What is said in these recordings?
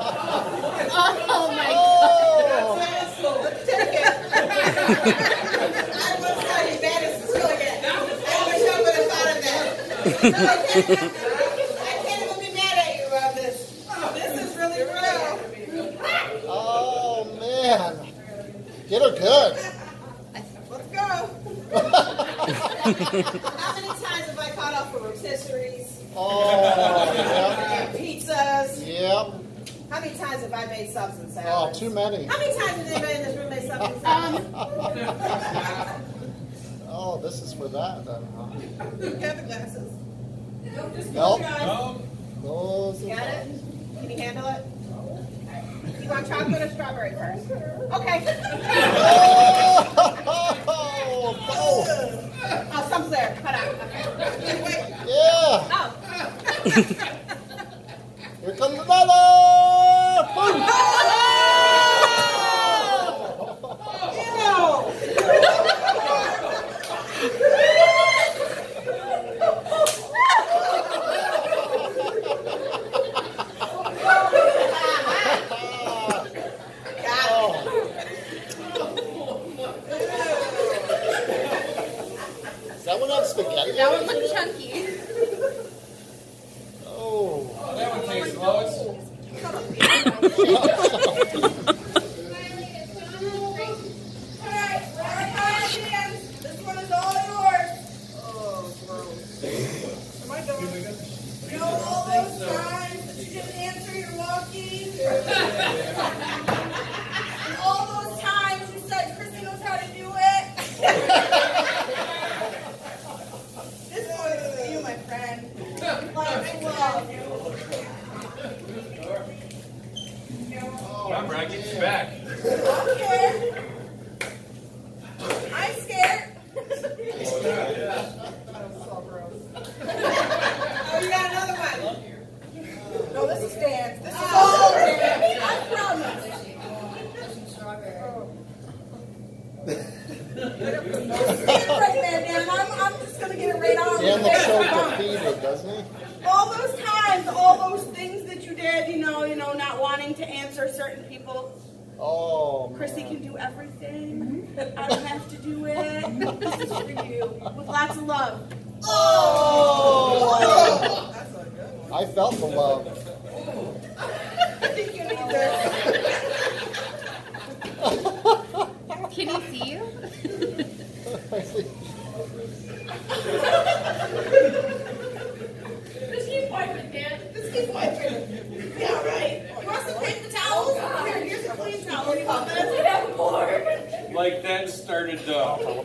Oh my God. Take it. I must tell you, that is really good. I wish I would have thought of that. I can't even be mad at you about this. This is really brilliant. Oh, man. Get her good. Let's go. How many times have I caught off for rotisseries? Oh, yeah. Pizzas? Yep. How many times have I made subs and Oh, salads? too many. How many times has anybody in this room made subs and salads? Oh, this is for that then, huh? Got the glasses. Don't just Nope. close your eyes. Those Got it? Can you handle it? You want chocolate or strawberry first? Okay. Oh, some's there. Cut out. Okay. Wait. Yeah. Oh. Here comes another. Boom. Is that one on spaghetti? That one looked chunky. Oh. That one tastes close. Alright, this one is all yours. Oh, gross. Am I going? You know all those times that you didn't answer your walkie? And all those times you said Chrissy knows how to do it? This one is for you, my friend. Love. Remember, I get you back. Okay. I'm scared. Oh, you got another one. No, this is Dan's. This is all Dan's. I promise. Stand right there, Dan. I'm just going to get it right on. Dan looks so defeated, doesn't he? All those times, all those things that you did, you know, not wanting to answer certain people. Oh, Chrissy can do everything. I don't have to do it. This is for you. With lots of love. Oh! I felt the love. I think you need this. Can he see you? Just keep wiping, Dan. Just keep wiping. Yeah, right. You want some paper towels? Here's a clean towel. What do you want this? We have more. Like that started All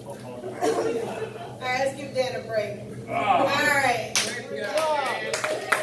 right, let's give Dan a break. All right.